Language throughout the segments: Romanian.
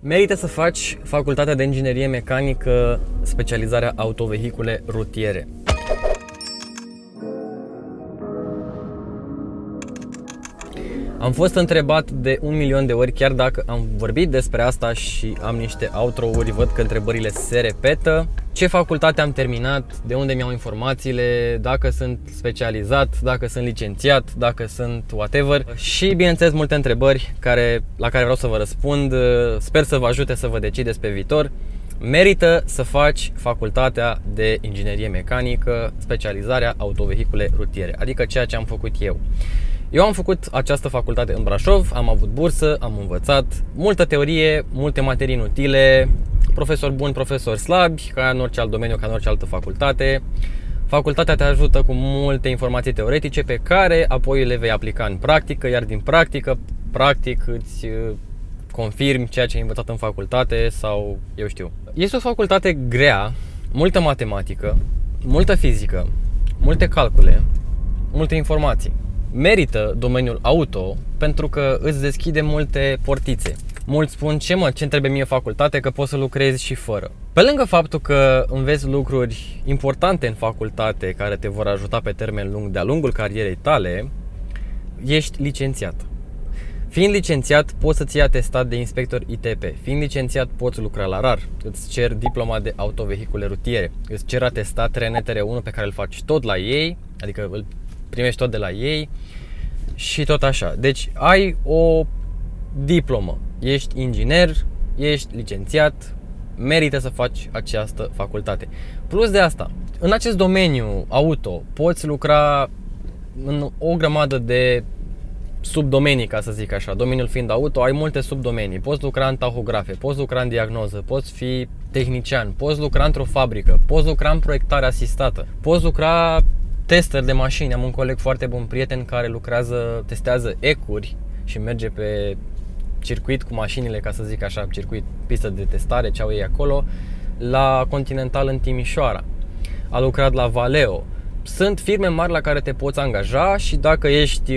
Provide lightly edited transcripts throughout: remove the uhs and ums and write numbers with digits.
Merită să faci facultatea de inginerie mecanică, specializarea autovehicule rutiere. Am fost întrebat de 1.000.000 de ori, chiar dacă am vorbit despre asta și am niște outro-uri, văd că întrebările se repetă. Ce facultate am terminat, de unde mi-au informațiile, dacă sunt specializat, dacă sunt licențiat, dacă sunt whatever. Și bineînțeles multe întrebări la care vreau să vă răspund. Sper să vă ajute să vă decideți pe viitor. Merită să faci facultatea de inginerie mecanică, specializarea autovehicule rutiere, adică ceea ce am făcut eu. Eu am făcut această facultate în Brașov, am avut bursă, am învățat multă teorie, multe materii inutile, profesori buni, profesori slabi, ca în orice alt domeniu, ca în orice altă facultate. Facultatea te ajută cu multe informații teoretice pe care apoi le vei aplica în practică, iar din practic îți confirmi ceea ce ai învățat în facultate sau eu știu. Este o facultate grea, multă matematică, multă fizică, multe calcule, multe informații. Merită domeniul auto pentru că îți deschide multe portițe. Mulți spun, ce trebuie mie facultate, că poți să lucrezi și fără. Pe lângă faptul că înveți lucruri importante în facultate care te vor ajuta pe termen lung de-a lungul carierei tale, ești licențiat. Fiind licențiat, poți să-ți iei atestat de inspector ITP. Fiind licențiat, poți lucra la RAR. Îți cer diploma de autovehicule rutiere. Îți cer atestat RNTR1 pe care îl faci tot la ei, adică îl primești tot de la ei și tot așa. Deci ai o diplomă, ești inginer, ești licențiat, merită să faci această facultate. Plus de asta, în acest domeniu auto poți lucra în o grămadă de subdomenii, ca să zic așa. Domeniul fiind auto, ai multe subdomenii. Poți lucra în tahografe, poți lucra în diagnoză, poți fi tehnician, poți lucra într-o fabrică, poți lucra în proiectare asistată, poți lucra tester de mașini. Am un coleg foarte bun, prieten, care testează ecuri și merge pe circuit cu mașinile, ca să zic așa, pistă de testare, ce au ei acolo, la Continental în Timișoara. A lucrat la Valeo. Sunt firme mari la care te poți angaja și dacă ești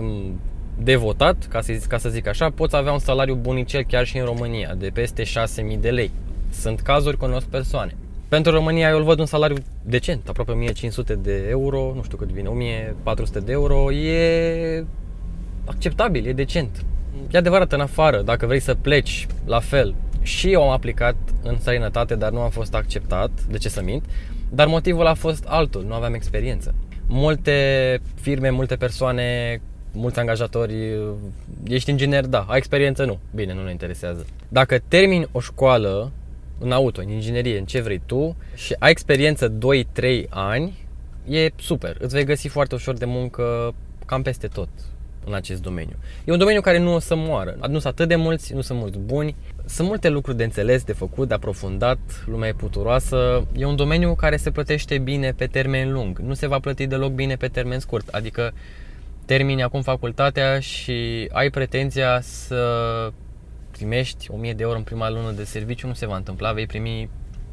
devotat, ca să zic așa, poți avea un salariu bunicel chiar și în România, de peste 6.000 de lei. Sunt cazuri, cunosc persoane. Pentru România eu îl văd un salariu decent, aproape 1.500 de euro, nu știu cât vine, 1.400 de euro, e acceptabil, e decent. E adevărat, în afară, dacă vrei să pleci, la fel. Și eu am aplicat în străinătate, dar nu am fost acceptat, de ce să mint, dar motivul a fost altul, nu aveam experiență. Multe firme, multe persoane, mulți angajatori, ești inginer, da, ai experiență, nu, bine, nu ne interesează. Dacă termini o școală în auto, în inginerie, în ce vrei tu și ai experiență 2-3 ani, e super, îți vei găsi foarte ușor de muncă cam peste tot în acest domeniu. E un domeniu care nu o să moară, nu sunt atât de mulți, nu sunt mulți buni, sunt multe lucruri de înțeles, de făcut, de aprofundat, lumea e puturoasă, e un domeniu care se plătește bine pe termen lung, nu se va plăti deloc bine pe termen scurt, adică termini acum facultatea și ai pretenția să primești 1.000 de euro în prima lună de serviciu, nu se va întâmpla, vei primi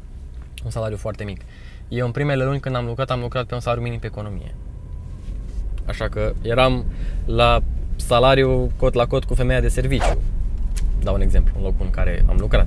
un salariu foarte mic. Eu în primele luni când am lucrat pe un salariu minim pe economie. Așa că eram la salariu cot la cot cu femeia de serviciu. Dau un exemplu, un loc în care am lucrat.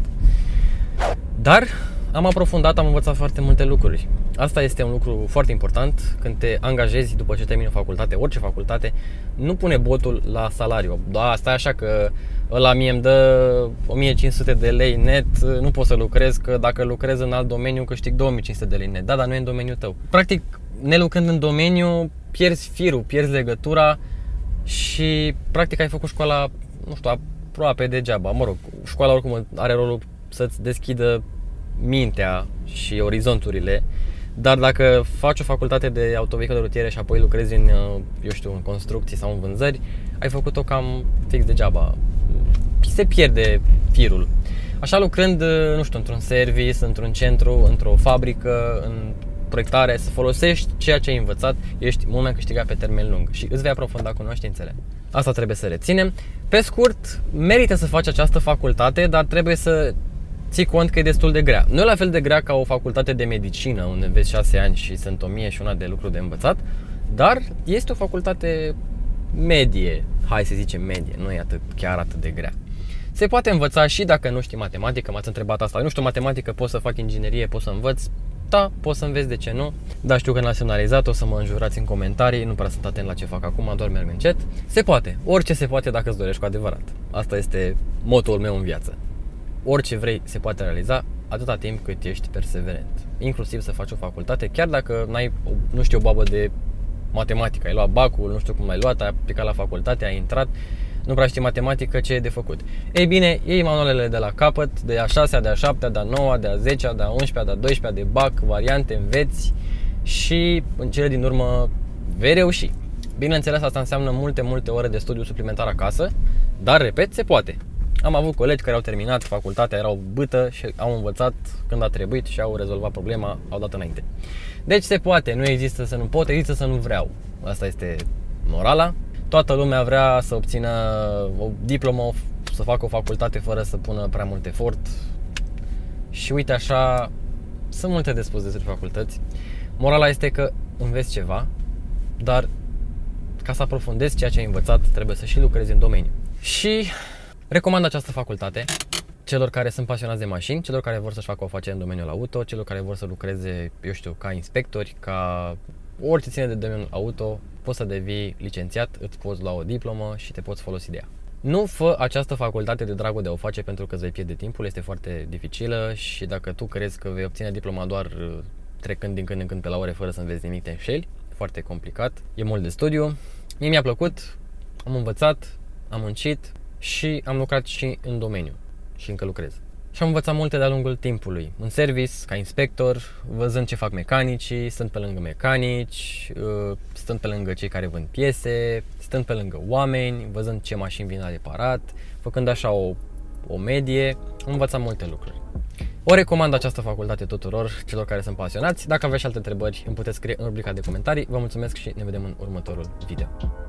Dar am aprofundat, am învățat foarte multe lucruri. Asta este un lucru foarte important când te angajezi după ce termini o facultate, orice facultate, nu pune botul la salariu. Da, stai așa că ăla mie îmi dă 1.500 de lei net, nu pot să lucrez, că dacă lucrez în alt domeniu câștig 2.500 de lei net. Da, dar nu e în domeniul tău. Practic, nelucrând în domeniu, pierzi firul, pierzi legătura și practic ai făcut școala, nu știu, aproape degeaba. Mă rog, școala oricum are rolul să-ți deschidă mintea și orizonturile, dar dacă faci o facultate de autovehicule rutiere și apoi lucrezi în, eu știu, în construcții sau în vânzări, ai făcut-o cam fix degeaba. Se pierde firul. Așa lucrând, nu știu, într-un service, într-un centru, într-o fabrică, în proiectare, să folosești ceea ce ai învățat, ești mult mai câștigat pe termen lung și îți vei aprofunda cunoștințele. Asta trebuie să reținem. Pe scurt, merită să faci această facultate, dar trebuie să ții cont că e destul de grea. Nu e la fel de grea ca o facultate de medicină, unde înveți 6 ani și sunt 1.001 de lucruri de învățat, dar este o facultate medie, hai să zicem medie, nu e chiar atât de grea. Se poate învăța și dacă nu știi matematică, m-ați întrebat asta. Nu știu matematică, pot să fac inginerie, pot să învăț. Da, pot să înveți, de ce nu? Dar știu că n-ați semnalizat, o să mă înjurați în comentarii, nu prea sunt atent la ce fac acum, doar merg încet. Se poate, orice se poate dacă îți dorești cu adevărat. Asta este motoul meu în viață. Orice vrei se poate realiza atâta timp cât ești perseverent. Inclusiv să faci o facultate, chiar dacă n-ai, nu știu, o babă de matematică, ai luat bacul, nu știu cum l-ai luat, ai aplicat la facultate, ai intrat, nu prea știi matematică, ce e de făcut? Ei bine, iei manualele de la capăt, de a 6-a, de a 7-a, de a 9-a, de a 10-a, de a 11-a, de a 12-a, de bac, variante, înveți și în cele din urmă vei reuși. Bineînțeles, asta înseamnă multe ore de studiu suplimentar acasă, dar, repet, se poate. Am avut colegi care au terminat facultatea, erau bâtă și au învățat când a trebuit și au rezolvat problema, au dat înainte. Deci se poate, nu există să nu pot, există să nu vreau. Asta este morala. Toată lumea vrea să obțină o diplomă, să facă o facultate fără să pună prea mult efort. Și uite așa, sunt multe de spus despre facultăți. Morala este că înveți ceva, dar ca să aprofundezi ceea ce ai învățat, trebuie să și lucrezi în domeniu. Și recomand această facultate celor care sunt pasionați de mașini, celor care vor să-și facă o afacere în domeniul auto, celor care vor să lucreze, eu știu, ca inspectori, ca orice ține de domeniul auto, poți să devii licențiat, îți poți lua o diplomă și te poți folosi de ea. Nu fă această facultate de dragul de a o face pentru că îți vei pierde timpul, este foarte dificilă și dacă tu crezi că vei obține diploma doar trecând din când în când pe la ore fără să înveți nimic, te înșeli, foarte complicat, e mult de studiu. Mie mi-a plăcut, am învățat, am muncit și am lucrat și în domeniu și încă lucrez. Și am învățat multe de-a lungul timpului, în service, ca inspector, văzând ce fac mecanicii, stând pe lângă mecanici, stând pe lângă cei care vând piese, stând pe lângă oameni, văzând ce mașini vin la reparat, făcând așa o medie, am învățat multe lucruri. O recomand această facultate tuturor celor care sunt pasionați. Dacă aveți alte întrebări, îmi puteți scrie în rubrica de comentarii. Vă mulțumesc și ne vedem în următorul video.